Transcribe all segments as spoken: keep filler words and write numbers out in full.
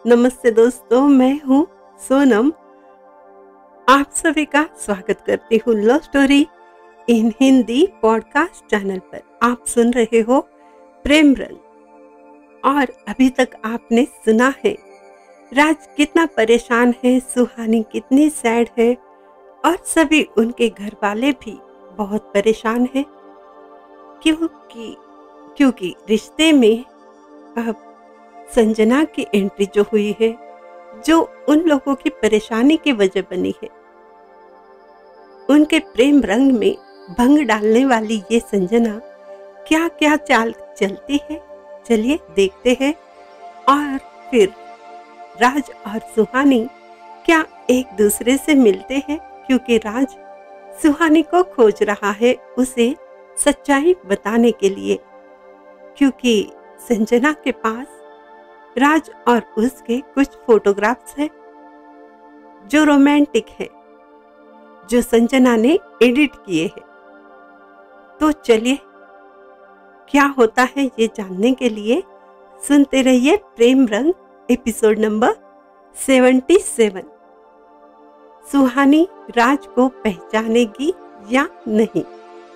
नमस्ते दोस्तों, मैं हूँ सोनम। आप सभी का स्वागत करती हूँ love story in Hindi podcast channel पर। आप सुन रहे हो प्रेम रंग। और अभी तक आपने सुना है राज कितना परेशान है, सुहानी कितनी सैड है और सभी उनके घर वाले भी बहुत परेशान हैं, क्योंकि क्योंकि रिश्ते में अब संजना की एंट्री जो हुई है, जो उन लोगों की परेशानी की वजह बनी है। उनके प्रेम रंग में भंग डालने वाली ये संजना क्या क्या चाल चलती है, चलिए देखते हैं। और फिर राज और सुहानी क्या एक दूसरे से मिलते हैं, क्योंकि राज सुहानी को खोज रहा है उसे सच्चाई बताने के लिए, क्योंकि संजना के पास राज और उसके कुछ फोटोग्राफ्स हैं जो रोमांटिक है, जो संजना ने एडिट किए हैं। तो चलिए क्या होता है ये जानने के लिए सुनते रहिए प्रेम रंग एपिसोड नंबर सतहत्तर। सुहानी राज को पहचानेगी या नहीं।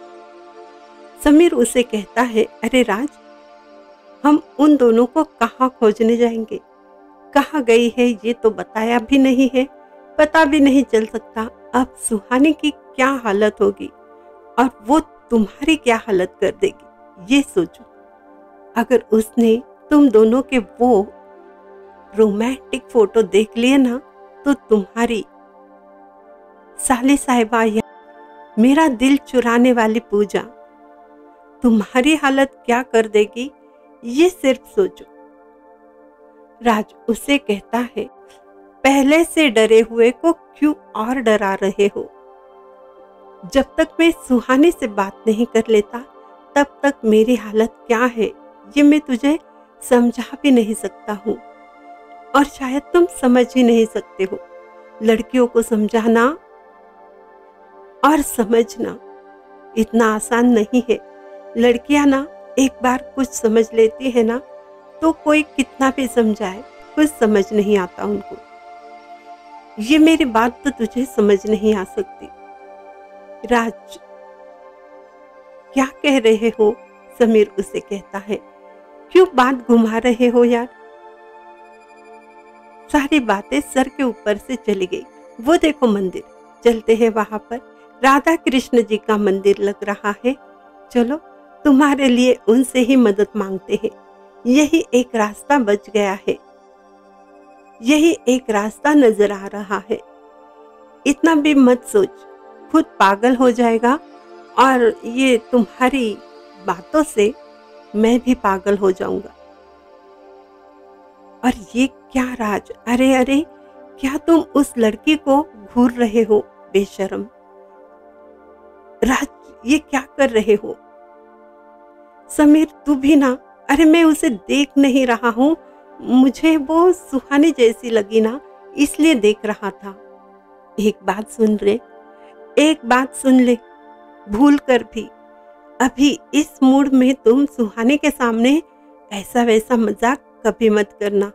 समीर उसे कहता है, अरे राज, हम उन दोनों को कहाँ खोजने जाएंगे, कहाँ गई है ये तो बताया भी नहीं है, पता भी नहीं चल सकता। अब सुहानी की क्या हालत होगी और वो तुम्हारी क्या हालत कर देगी, ये सोचो। अगर उसने तुम दोनों के वो रोमांटिक फोटो देख लिए ना, तो तुम्हारी साली साहिबा या मेरा दिल चुराने वाली पूजा तुम्हारी हालत क्या कर देगी, ये सिर्फ सोचो। राज उसे कहता है, पहले से डरे हुए को क्यों और डरा रहे हो। जब तक मैं सुहानी से बात नहीं कर लेता, तब तक मेरी हालत क्या है ये मैं तुझे समझा भी नहीं सकता हूँ, और शायद तुम समझ ही नहीं सकते हो। लड़कियों को समझाना और समझना इतना आसान नहीं है। लड़कियां ना एक बार कुछ समझ लेती है ना, तो कोई कितना भी समझाए कुछ समझ नहीं आता उनको। ये मेरी बात तो तुझे समझ नहीं आ सकती। राज, क्या कह रहे हो? समीर उसे कहता है, क्यों बात घुमा रहे हो यार। सारी बातें सर के ऊपर से चली गई। वो देखो मंदिर, चलते हैं वहां पर। राधा कृष्ण जी का मंदिर लग रहा है। चलो तुम्हारे लिए उनसे ही मदद मांगते हैं। यही एक रास्ता बच गया है, यही एक रास्ता नजर आ रहा है। इतना भी मत सोच, खुद पागल हो जाएगा और ये तुम्हारी बातों से मैं भी पागल हो जाऊंगा। और ये क्या राज, अरे अरे, क्या तुम उस लड़की को घूर रहे हो बेशरम। राज, ये क्या कर रहे हो। समीर तू भी ना, अरे मैं उसे देख नहीं रहा हूँ, मुझे वो सुहानी जैसी लगी ना, इसलिए देख रहा था। एक बात सुन ले, एक बात सुन ले, भूल कर भी अभी इस मूड में तुम सुहानी के सामने ऐसा वैसा मजाक कभी मत करना।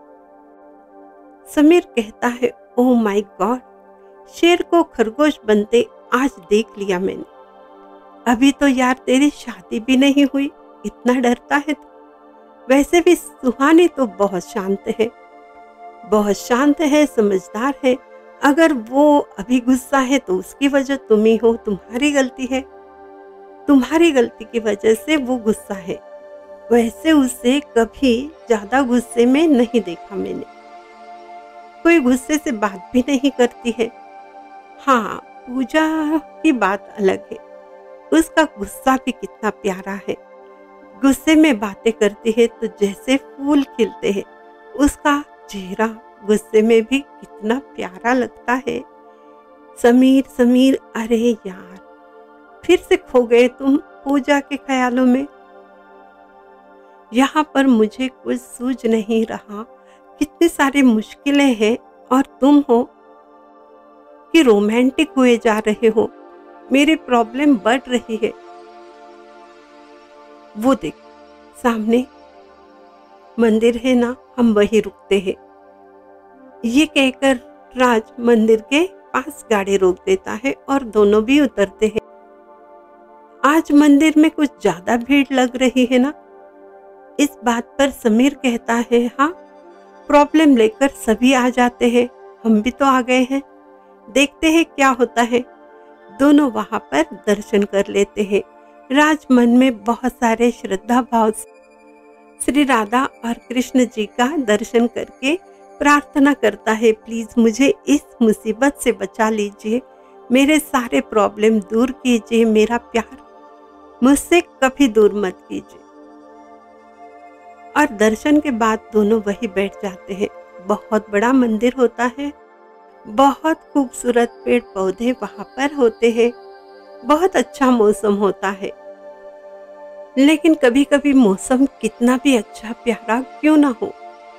समीर कहता है, ओह माय गॉड, शेर को खरगोश बनते आज देख लिया मैंने। अभी तो यार तेरी शादी भी नहीं हुई, इतना डरता है तू। वैसे भी सुहानी तो बहुत शांत है, बहुत शांत है, समझदार है। अगर वो अभी गुस्सा है तो उसकी वजह तुम ही हो, तुम्हारी गलती है, तुम्हारी गलती की वजह से वो गुस्सा है। वैसे उसे कभी ज्यादा गुस्से में नहीं देखा मैंने, कोई गुस्से से बात भी नहीं करती है। हाँ, पूजा की बात अलग है, उसका गुस्सा भी कितना प्यारा है। गुस्से में बातें करती है तो जैसे फूल खिलते हैं। उसका चेहरा गुस्से में भी कितना प्यारा लगता है। समीर समीर, अरे यार, फिर से खो गए तुम पूजा के ख्यालों में। यहाँ पर मुझे कुछ सूझ नहीं रहा, कितनी सारी मुश्किलें हैं और तुम हो कि रोमांटिक हुए जा रहे हो। मेरी प्रॉब्लम बढ़ रही है। वो देख, सामने मंदिर है ना, हम वहीं रुकते हैं। ये कहकर राज मंदिर के पास गाड़ी रोक देता है और दोनों भी उतरते हैं। आज मंदिर में कुछ ज्यादा भीड़ लग रही है ना? इस बात पर समीर कहता है, हाँ, प्रॉब्लम लेकर सभी आ जाते हैं, हम भी तो आ गए हैं, देखते हैं क्या होता है। दोनों वहां पर दर्शन कर लेते हैं। राज मन में बहुत सारे श्रद्धा भाव से श्री राधा और कृष्ण जी का दर्शन करके प्रार्थना करता है, प्लीज मुझे इस मुसीबत से बचा लीजिए, मेरे सारे प्रॉब्लम दूर कीजिए, मेरा प्यार मुझसे कभी दूर मत कीजिए। और दर्शन के बाद दोनों वहीं बैठ जाते हैं। बहुत बड़ा मंदिर होता है, बहुत खूबसूरत पेड़ पौधे वहां पर होते हैं, बहुत अच्छा मौसम होता है। लेकिन कभी कभी मौसम कितना भी अच्छा प्यारा क्यों ना हो,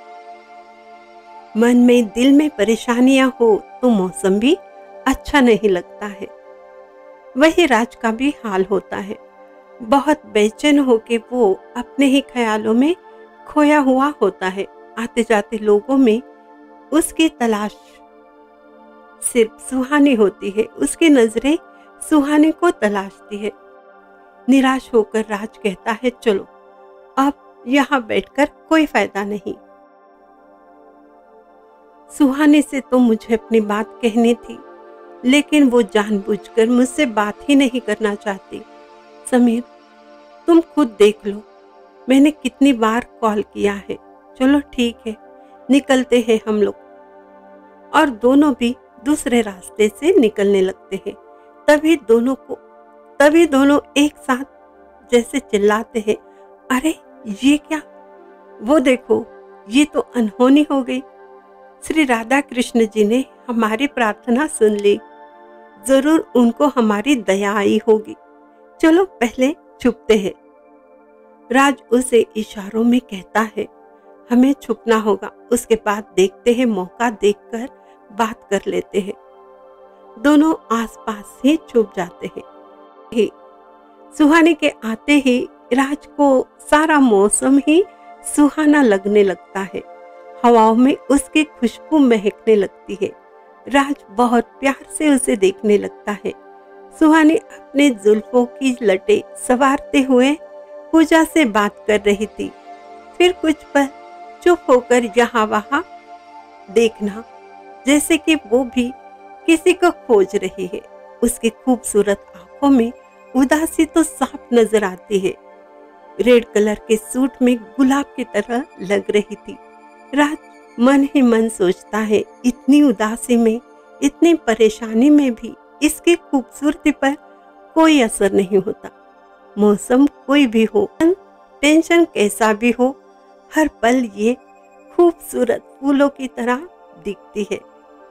मन में दिल में परेशानियां हो तो मौसम भी अच्छा नहीं लगता है। वही राज का भी हाल होता है। बहुत बेचैन होके वो अपने ही ख्यालों में खोया हुआ होता है। आते जाते लोगों में उसकी तलाश सिर्फ सुहानी होती है, उसकी नजरें सुहानी को तलाशती है। निराश होकर राज कहता है, चलो अब यहाँ बैठकर कोई फायदा नहीं, सुहानी से तो मुझे अपनी बात कहनी थी, लेकिन वो जानबूझकर मुझसे बात ही नहीं करना चाहती। समीर, तुम खुद देख लो, मैंने कितनी बार कॉल किया है। चलो ठीक है, निकलते हैं हम लोग। और दोनों भी दूसरे रास्ते से निकलने लगते हैं। तभी दोनों को तभी दोनों एक साथ जैसे चिल्लाते हैं, अरे ये क्या, वो देखो, ये तो अनहोनी हो गई। श्री राधा कृष्ण जी ने हमारी प्रार्थना सुन ली, जरूर उनको हमारी दया आई होगी, चलो पहले छुपते हैं। राज उसे इशारों में कहता है, हमें छुपना होगा, उसके बाद देखते हैं, मौका देखकर बात कर लेते हैं। दोनों आसपास ही छुप जाते हैं। ही सुहानी के आते ही राज को सारा मौसम ही सुहाना लगने लगता है। हवाओं में उसकी खुशबू महकने लगती है। राज बहुत प्यार से उसे देखने लगता है। सुहानी अपने जुल्फों की लटें संवारते हुए पूजा से बात कर रही थी। फिर कुछ पल चुप होकर यहाँ वहां देखना, जैसे कि वो भी किसी को खोज रही है। उसकी खूबसूरत आंखों में उदासी तो साफ नजर आती है। रेड कलर के सूट में गुलाब की तरह लग रही थी। राज मन ही मन सोचता है, इतनी उदासी में, इतनी परेशानी में भी इसकी खूबसूरती पर कोई असर नहीं होता। मौसम कोई भी हो, टेंशन कैसा भी हो, हर पल ये खूबसूरत फूलों की तरह दिखती है।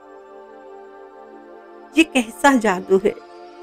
ये कैसा जादू है।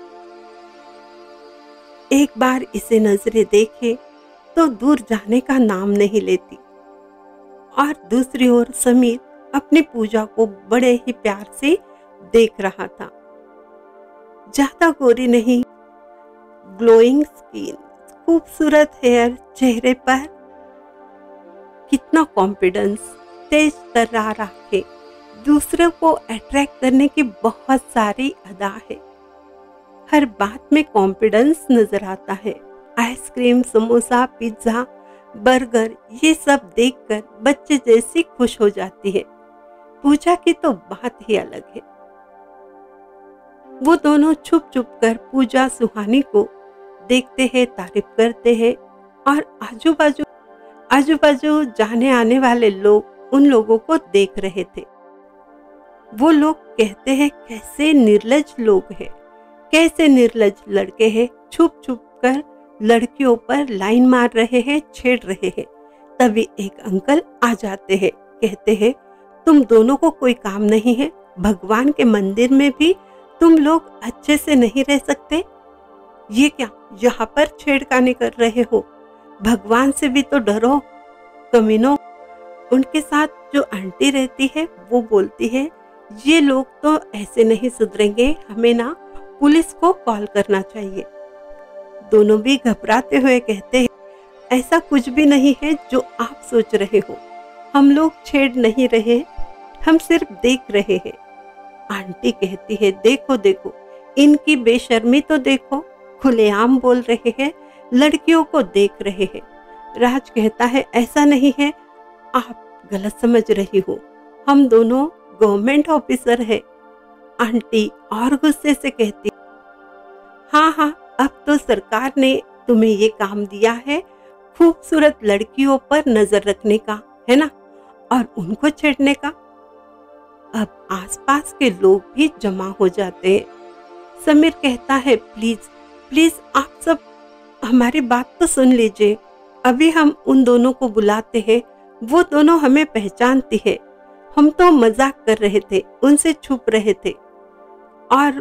एक बार इसे नजरें देखे तो दूर जाने का नाम नहीं लेती। और दूसरी ओर समीर अपनी पूजा को बड़े ही प्यार से देख रहा था। ज्यादा गोरी नहीं, ग्लोइंग स्किन, खूबसूरत हेयर, चेहरे पर कितना कॉन्फिडेंस, तेज तर्रार आंखें, दूसरों को अट्रैक्ट करने की बहुत सारी अदा है। हर बात में कॉन्फिडेंस नजर आता है। आइसक्रीम, समोसा, पिज्जा, बर्गर, ये सब देखकर बच्चे जैसी खुश हो जाती है। पूजा की तो बात ही अलग है। वो दोनों छुप छुप कर पूजा सुहानी को देखते हैं, तारीफ करते हैं। और आजू बाजू आजू बाजू जाने आने वाले लोग उन लोगों को देख रहे थे। वो लोग कहते हैं, कैसे निर्लज लोग हैं, कैसे निर्लज लड़के हैं, छुप छुप कर लड़कियों पर लाइन मार रहे हैं, छेड़ रहे हैं। तभी एक अंकल आ जाते हैं, कहते हैं, तुम दोनों को कोई काम नहीं है? भगवान के मंदिर में भी तुम लोग अच्छे से नहीं रह सकते? ये क्या यहाँ पर छेड़खानी कर रहे हो? भगवान से भी तो डरो कमीनों। उनके साथ जो आंटी रहती है वो बोलती है, ये लोग तो ऐसे नहीं सुधरेंगे, हमें ना पुलिस को कॉल करना चाहिए। दोनों भी घबराते हुए कहते हैं, ऐसा कुछ भी नहीं है जो आप सोच रहे हो, हम लोग छेड़ नहीं रहे, हम सिर्फ देख रहे हैं। आंटी कहती है, देखो देखो इनकी बेशर्मी तो देखो, खुलेआम बोल रहे हैं, लड़कियों को देख रहे हैं। राज कहता है, ऐसा नहीं है, आप गलत समझ रही हो, हम दोनों गवर्नमेंट ऑफिसर है। आंटी और गुस्से से कहती, हाँ हाँ, अब तो सरकार ने तुम्हें ये काम दिया है खूबसूरत लड़कियों पर नजर रखने का, है ना, और उनको छेड़ने का। अब आसपास के लोग भी जमा हो जाते हैं। समीर कहता है, प्लीज प्लीज आप सब हमारी बात तो सुन लीजिए। अभी हम उन दोनों को बुलाते हैं, वो दोनों हमें पहचानती है। हम तो मजाक कर रहे थे, उनसे छुप रहे थे। और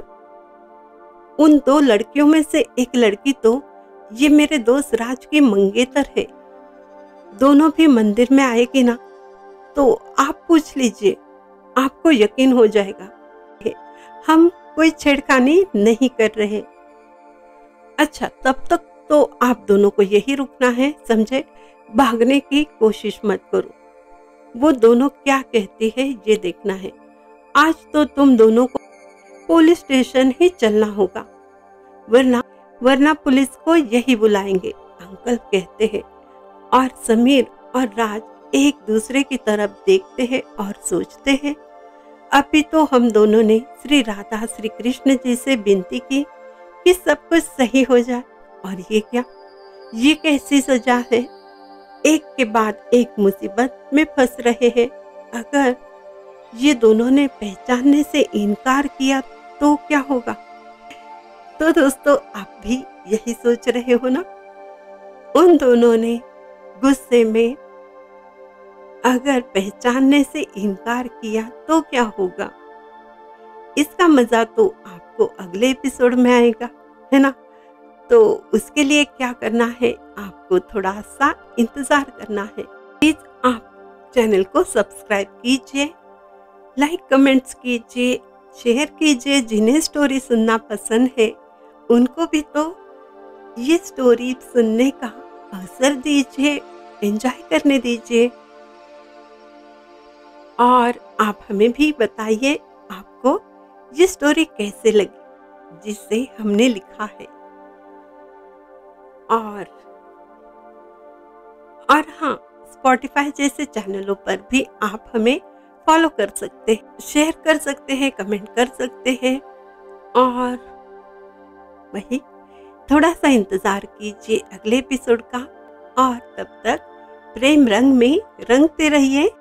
उन दो लड़कियों में से एक लड़की तो ये मेरे दोस्त राज की मंगेतर है। दोनों भी मंदिर में आएगी ना, तो आप पूछ लीजिए, आपको यकीन हो जाएगा। हम कोई छेड़खानी नहीं कर रहे। अच्छा, तब तक तो आप दोनों को यही रुकना है, समझे? भागने की कोशिश मत करो। वो दोनों क्या कहती है ये देखना है। आज तो तुम दोनों को पुलिस स्टेशन ही चलना होगा, वरना वरना पुलिस को यही बुलाएंगे, अंकल कहते हैं। और समीर और राज एक दूसरे की तरफ देखते हैं और सोचते हैं, अभी तो हम दोनों ने श्री राधा श्री कृष्ण जी से विनती की कि सब कुछ सही हो जाए, और ये क्या, ये कैसी सजा है? एक के बाद एक मुसीबत में फंस रहे हैं। अगर ये दोनों ने पहचानने से इनकार किया तो क्या होगा? तो दोस्तों, आप भी यही सोच रहे हो ना? उन दोनों ने गुस्से में अगर पहचानने से इनकार किया तो क्या होगा? इसका मजा तो आपको अगले एपिसोड में आएगा, है ना? तो उसके लिए क्या करना है, आपको थोड़ा सा इंतजार करना है। प्लीज आप चैनल को सब्सक्राइब कीजिए, लाइक कमेंट्स कीजिए, शेयर कीजिए। जिन्हें स्टोरी सुनना पसंद है उनको भी तो ये स्टोरी सुनने का अवसर दीजिए, एंजॉय करने दीजिए। और आप हमें भी बताइए आपको ये स्टोरी कैसे लगी जिसे हमने लिखा है। और और हाँ, स्पॉटिफाई जैसे चैनलों पर भी आप हमें फॉलो कर सकते हैं, शेयर कर सकते हैं, कमेंट कर सकते हैं। और वही थोड़ा सा इंतजार कीजिए अगले एपिसोड का। और तब तक प्रेम रंग में रंगते रहिए।